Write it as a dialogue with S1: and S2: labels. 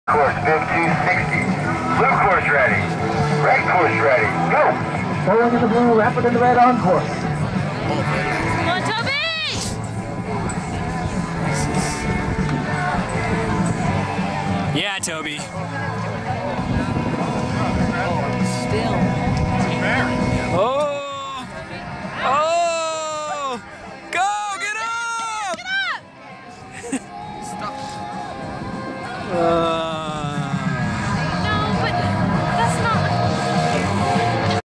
S1: Course 5260. Blue course ready. Red course ready. Go!
S2: Pulling in the blue, rapid in the red on course.
S3: Come on, Toby!
S4: Yeah, Toby.